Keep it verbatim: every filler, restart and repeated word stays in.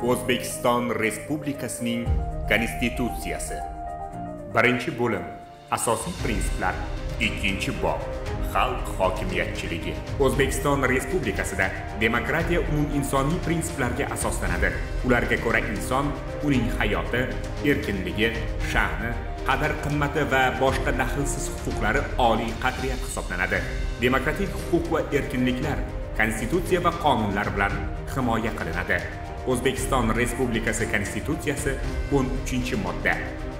O'zbekiston Respublikasining Konstitutsiyasi. Birinchi bo'lim. Asosiy prinsiplar. Ikkinchi bob. Xalq hokimiyatchiligi. O'zbekiston Respublikasida demokratiya umuminsoniy prinsiplarga asoslanadi. Ularga ko'ra inson uning hayoti, erkinligi, sha'ni, qadr-qimmati va boshqa daxlsiz huquqlari oliy qadriyat hisoblanadi. Demokratik huquq va erkinliklar konstitutsiya va qonunlar bilan himoya qilinadi. O'zbekiston Respublikasi Konstitutsiyasi o'n uchinchi modda.